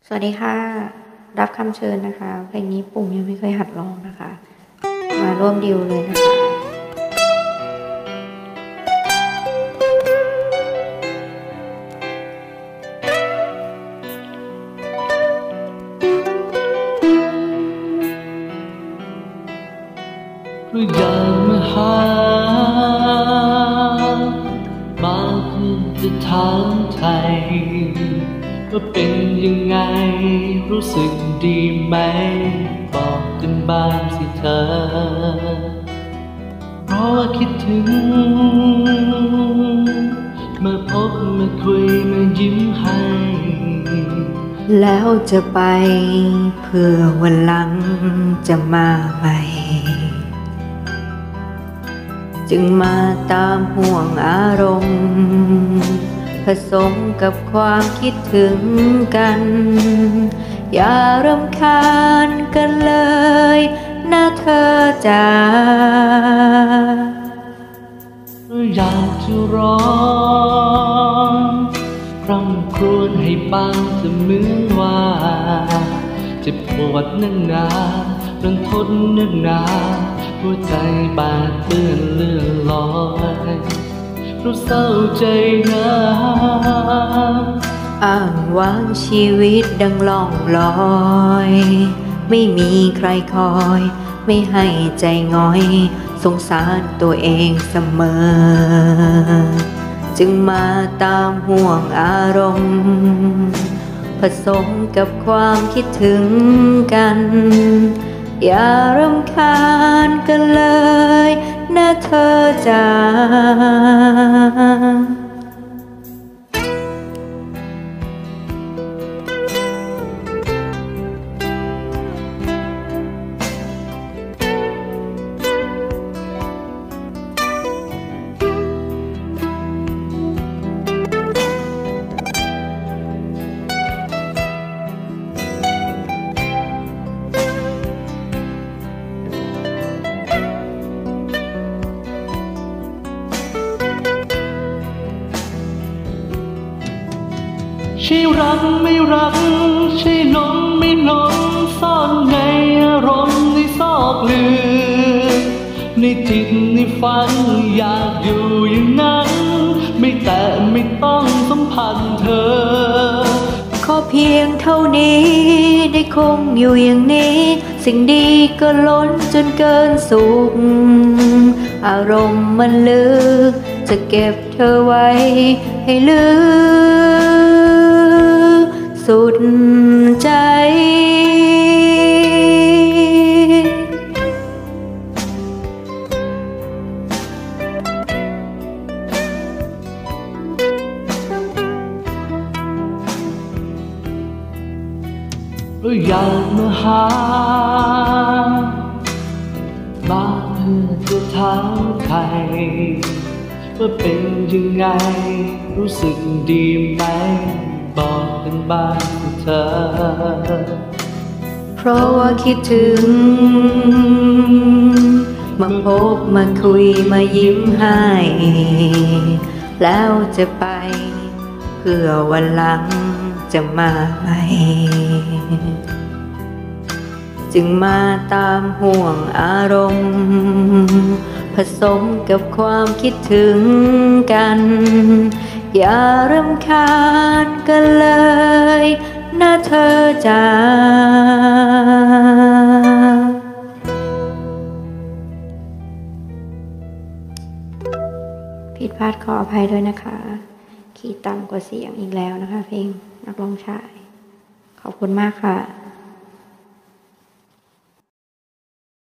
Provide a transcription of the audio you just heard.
สวัสดีค่ะรับคำเชิญนะคะเพลงนี้ปุ่มยังไม่เคยหัดร้องนะคะมาร่วมดิวเลยนะคะอยากมาหามาเพื่อจะถามไทยว่าเป็นยังไงรู้สึกดีไหมบอกกันบ้างสิเธอเพราะว่าคิดถึงมาพบมาคุยมายิ้มให้แล้วจะไปเพื่อวันหลังจะมาใหม่จึงมาตามห่วงอารมณ์ผสมกับความคิดถึงกันอย่ารำคาญกันเลยนะเธอจ๋าอยากจะร้องคร่ำครวญให้ฟังเสมือนว่าเจ็บปวดนักหนารันทดนักหนาหัวใจบาดเปื้อนเลื่อนลอยรู้เศร้าใจนะอ้างว้างชีวิตดังล่องลอยไม่มีใครคอยไม่ให้ใจง้อยสงสารตัวเองเสมอจึงมาตามห่วงอารมณ์ผสมกับความคิดถึงกันอย่ารำคาญกันเลยนะเธอจ๋าใช่รักไม่รักใช่หลงไม่หลงซ่อนในอารมณ์ในซอกลึกในจิตในฝันอยากอยู่อย่างนั้นไม่แต่ไม่ต้องสัมพันธ์เธอขอเพียงเท่านี้ได้คงอยู่อย่างนี้สิ่งดีก็ล้นจนเกินสุขอารมณ์มันลึกจะเก็บเธอไว้ให้ลึกสุดใจอยากมาหามาเพื่อจะถามใครว่าเป็นยังไงรู้สึกดีไหมบอกกันบ้างสิเธอเพราะว่าคิดถึงมาพบมาคุยมายิ้มให้แล้วจะไปเพื่อวันหลังจะมาใหม่จึงมาตามห่วงอารมณ์ผสมกับความคิดถึงกันอย่ารำคาญกันเลยนะเธอจ๋าผิดพลาดขออภัยด้วยนะคะคีย์ต่ำกว่าเสียงอีกแล้วนะคะเพลงนักร้องชายขอบคุณมากค่ะ